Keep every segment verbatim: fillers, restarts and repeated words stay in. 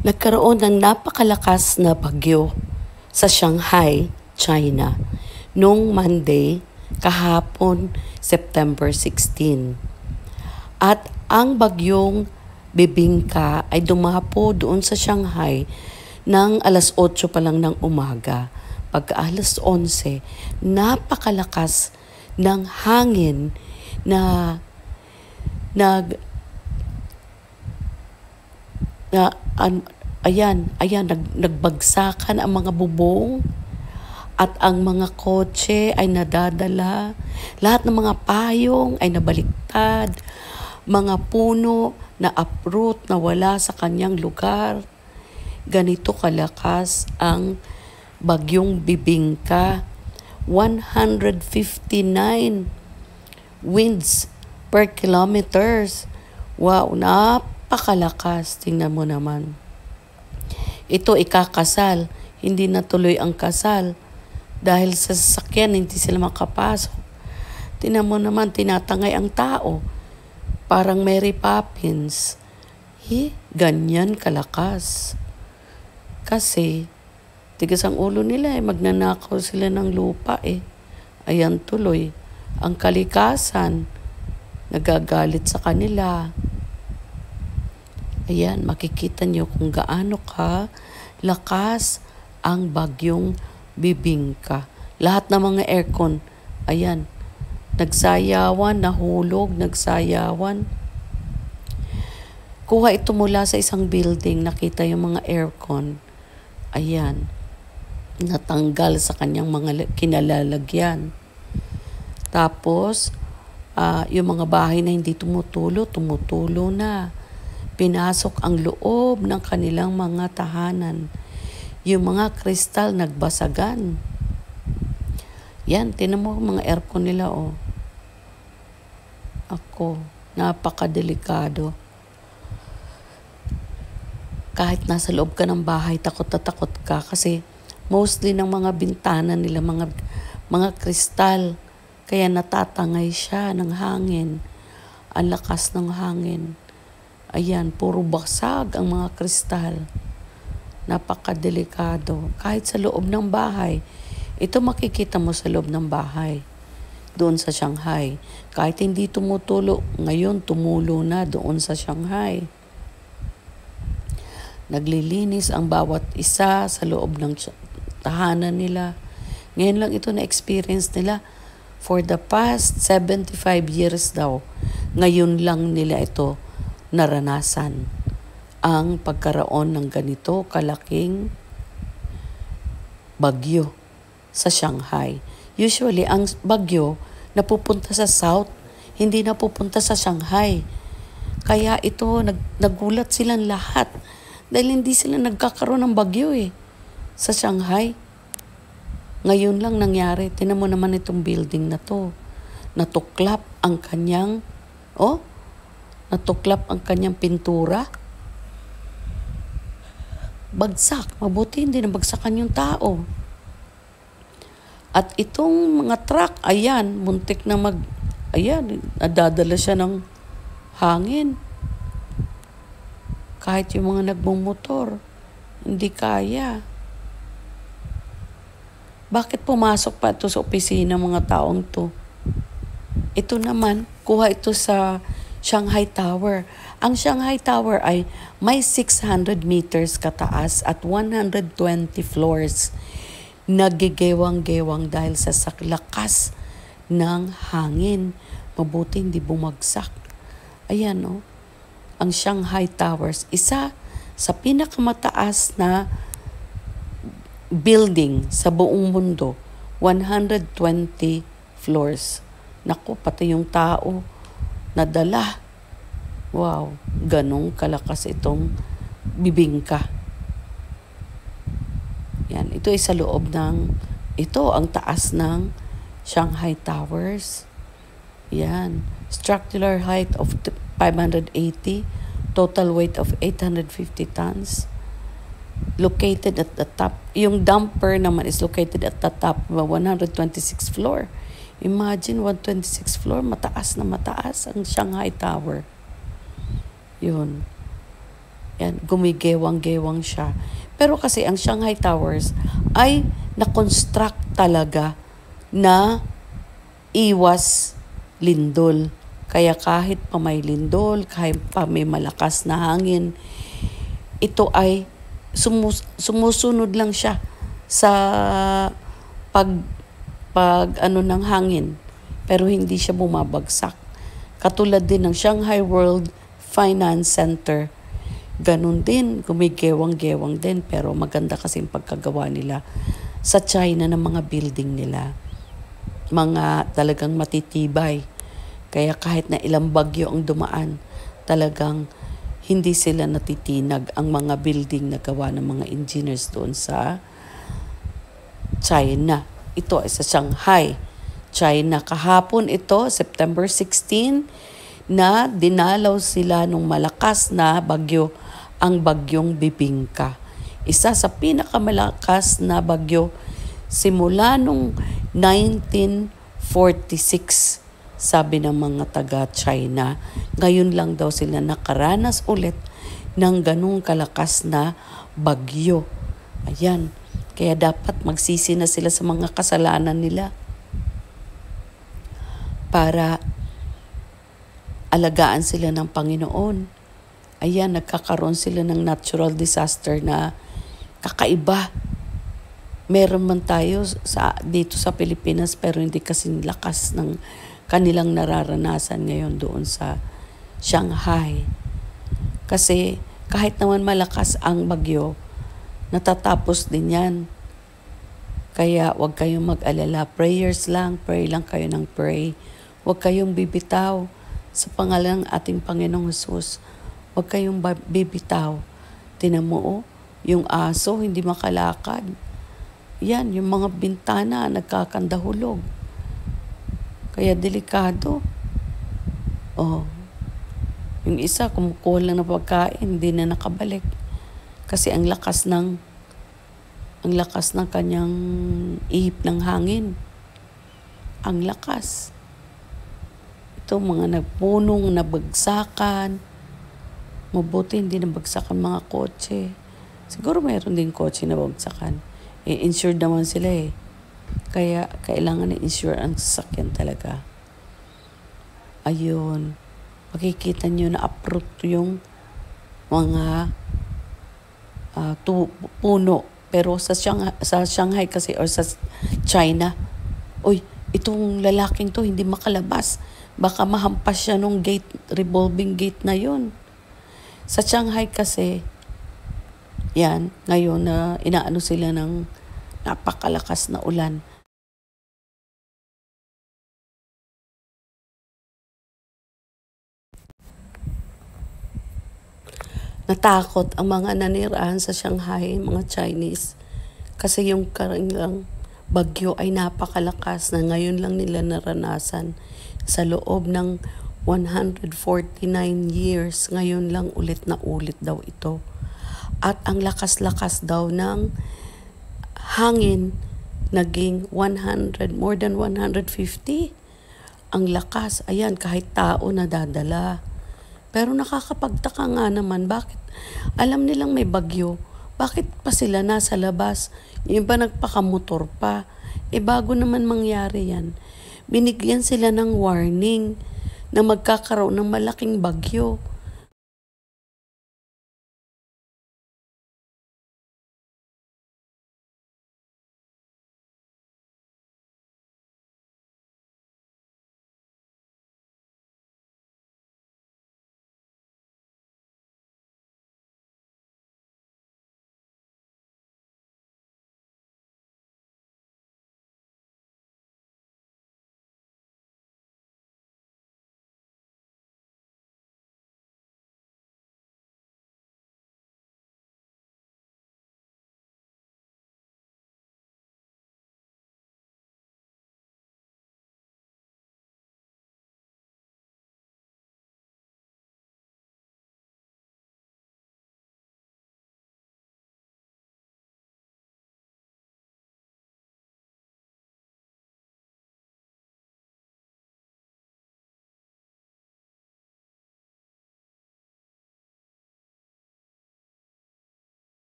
Nagkaroon ng napakalakas na bagyo sa Shanghai, China, noong Monday, kahapon, September sixteen. At ang bagyong Bibingka ay dumapo doon sa Shanghai ng alas otso pa lang ng umaga. Pagka alas onse, napakalakas ng hangin na nag na an, ayan, ayan nag, nagbagsakan ang mga bubong at ang mga kotse ay nadadala. Lahat ng mga payong ay nabaliktad. Mga puno na uproot na wala sa kanyang lugar. Ganito kalakas ang bagyong Bibingka. one hundred fifty-nine winds per kilometers. Wow, napakalakas. Tingnan mo naman. Ito ikakasal. Hindi natuloy ang kasal. Dahil sa sasakyan, hindi sila makapasok. Tingnan mo naman, tinatangay ang tao. Parang Mary Poppins. Eh, ganyan kalakas. Kasi, tigas ang ulo nila eh. Magnanakaw sila ng lupa eh. Ayan tuloy. Ang kalikasan, nagagalit sa kanila. Ayan, makikita nyo kung gaano ka lakas ang bagyong Bibingka. Lahat ng mga aircon, ayan, nagsayawan, nahulog, nagsayawan. Kuha ito mula sa isang building, nakita yung mga aircon. Ayan, natanggal sa kanyang mga kinalalagyan. Tapos, uh, yung mga bahay na hindi tumutulo, tumutulo na. Pinasok ang loob ng kanilang mga tahanan. Yung mga kristal nagbasagan. Yan, tinan mo mga aircon nila, oh. Ako, napakadelikado. Kahit nasa loob ka ng bahay, takot na takot ka kasi mostly ng mga bintana nila, mga, mga kristal. Kaya natatangay siya ng hangin. Ang lakas ng hangin. Ayan, puro basag ang mga kristal. Napakadelikado. Kahit sa loob ng bahay. Ito makikita mo sa loob ng bahay. Doon sa Shanghai. Kahit hindi tumutulo, ngayon tumulo na doon sa Shanghai. Naglilinis ang bawat isa sa loob ng tahanan nila. Ngayon lang ito na-experience nila. For the past seventy-five years daw, ngayon lang nila ito naranasan ang pagkaroon ng ganito kalaking bagyo sa Shanghai. Usually, ang bagyo napupunta sa south, hindi napupunta sa Shanghai. Kaya ito, nag, nagulat silang lahat dahil hindi sila nagkakaroon ng bagyo eh sa Shanghai. Ngayon lang nangyari. Tingnan mo naman itong building na to. Natuklap ang kanyang, oh, natuklap ang kanyang pintura. Bagsak. Mabuti hindi nabagsakan yung tao. At itong mga truck, ayan, muntik na mag, ayan, nadadala siya ng hangin. Kahit yung mga nagmumotor, hindi kaya. Bakit pumasok pa ito sa opisina ng mga taong to? Ito naman, kuha ito sa Shanghai Tower. Ang Shanghai Tower ay may six hundred meters kataas at one hundred twenty floors. Nagigewang-gewang dahil sa lakas ng hangin. Mabuti hindi bumagsak. Ayan, no? Ang Shanghai Towers, isa sa pinakamataas na building sa buong mundo. one hundred twenty floors. Naku, pati yung tao nadala. Wow, ganong kalakas itong Bibingka. Yan, ito ay sa loob ng, ito ang taas ng Shanghai Towers. Yan, structural height of five hundred eighty, total weight of eight hundred fifty tons. Located at the top, yung dumper naman is located at the top of one hundred twenty-sixth floor. Imagine, one hundred twenty-sixth floor, mataas na mataas ang Shanghai Tower. Yun. Yan, gumigewang-gewang siya. Pero kasi ang Shanghai Towers ay na-construct talaga na iwas lindol. Kaya kahit pa may lindol, kahit pa may malakas na hangin, ito ay sumus- sumusunod lang siya sa pag pag ano ng hangin, pero hindi siya bumabagsak. Katulad din ng Shanghai World Finance Center, ganun din, gumigewang-gewang din, pero maganda kasi yung pagkagawa nila sa China ng mga building nila. Mga talagang matitibay. Kaya kahit na ilang bagyo ang dumaan, talagang hindi sila natitinag ang mga building na gawa ng mga engineers doon sa China. Ito ay sa Shanghai, China. Kahapon ito, September sixteen, na dinalaw sila nung malakas na bagyo, ang bagyong Bibingka. Isa sa pinakamalakas na bagyo simula nung nineteen forty-six, sabi ng mga taga-China. Ngayon lang daw sila nakaranas ulit ng ganung kalakas na bagyo. Ayan. Kaya dapat magsisi na sila sa mga kasalanan nila para alagaan sila ng Panginoon. Ayan, nagkakaroon sila ng natural disaster na kakaiba. Meron man tayo sa, dito sa Pilipinas, pero hindi kasi lakas ng kanilang nararanasan ngayon doon sa Shanghai. Kasi kahit naman malakas ang bagyo, natatapos din yan. Kaya huwag kayong mag-alala. Prayers lang. Pray lang kayo ng pray. Huwag kayong bibitaw sa pangalan ng ating Panginoong Hesus. Huwag kayong bibitaw. Tinan mo, oh, yung aso hindi makalakad. Yan, yung mga bintana nagkakandahulog. Kaya delikado. Oh, yung isa kumukuha lang ng pagkain, hindi na nakabalik. Kasi ang lakas ng ang lakas ng kanyang ihip ng hangin. Ang lakas. Ito mga nagpunong, nabagsakan. Mabuti hindi nabagsakan mga kotse. Siguro mayroon din kotse na bagsakan. Eh, insured naman sila eh. Kaya kailangan i-insure ang sasakyan talaga. Ayun. Makikita nyo na uproot yung mga uh, tu- puno. Pero sa Shanghai, sa Shanghai kasi or sa China, uy, itong lalaking to hindi makalabas. Baka mahampas siya nung gate, revolving gate na yun. Sa Shanghai kasi, yan, ngayon na uh, inaano sila ng napakalakas na ulan. Natakot ang mga nanirahan sa Shanghai, mga Chinese. Kasi yung kanilang bagyo ay napakalakas na ngayon lang nila naranasan sa loob ng one hundred forty-nine years. Ngayon lang ulit na ulit daw ito. At ang lakas-lakas daw ng hangin naging one hundred, more than one hundred fifty. Ang lakas, ayan, kahit tao nadadala. Pero nakakapagtaka nga naman, bakit alam nilang may bagyo, bakit pa sila nasa labas? Yung iba nagpakamotor pa. E bago naman mangyari yan, binigyan sila ng warning na magkakaroon ng malaking bagyo.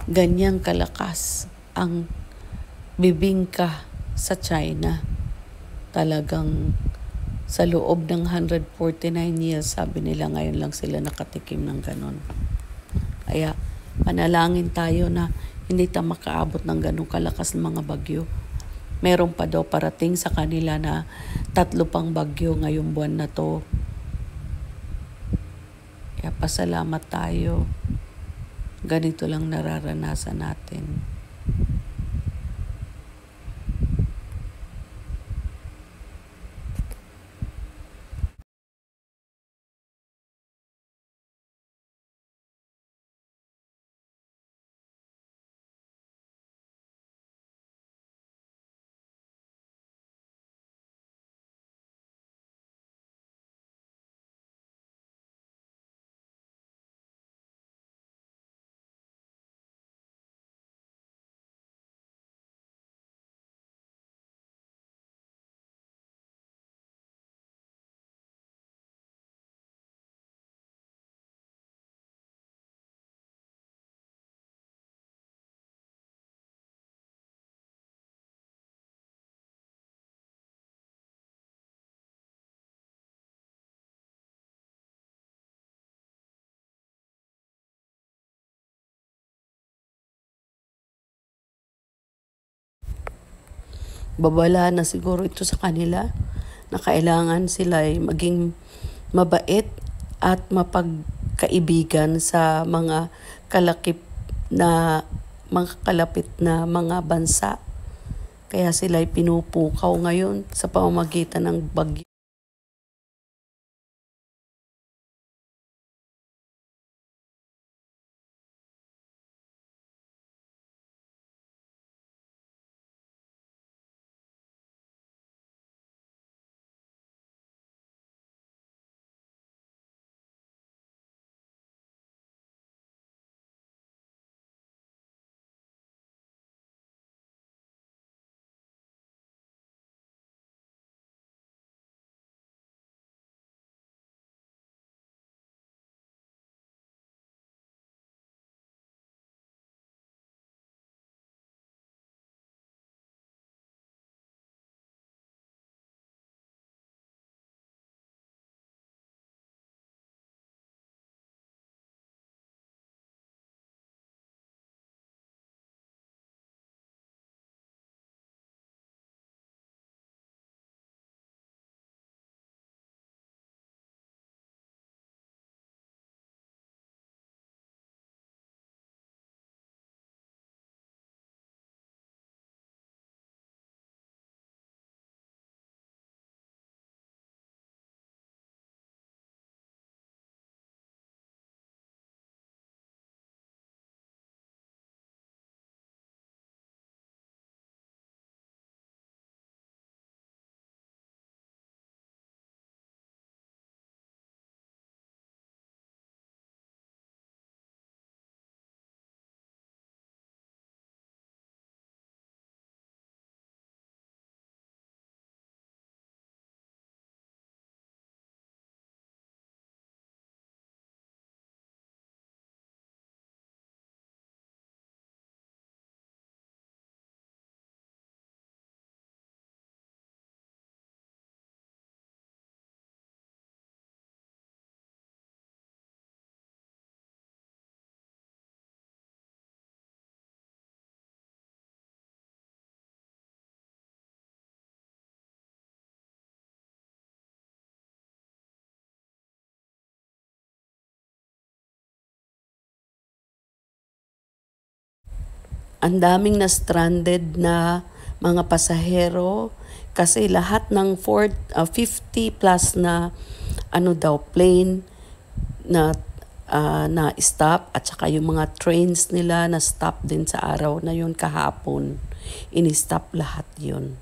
Ganyang kalakas ang bibingka sa China. Talagang sa loob ng one hundred forty-nine years, sabi nila ngayon lang sila nakatikim ng ganon. Kaya panalangin tayo na hindi tayo makaabot ng ganong kalakas ng mga bagyo. Meron pa daw parating sa kanila na tatlo pang bagyo ngayong buwan na to. Kaya pasalamat tayo. Ganito lang nararanasan natin. Babala na siguro ito sa kanila na kailangan sila ay maging mabait at mapagkaibigan sa mga kalakip na mga kalapit na mga bansa. Kaya sila ay pinupukaw ngayon sa pamamagitan ng bagyo. Ang daming na stranded na mga pasahero kasi lahat ng four, uh, fifty plus na ano daw plane na uh, na stop at saka yung mga trains nila na stop din sa araw na yun kahapon. Ini-stop lahat yun.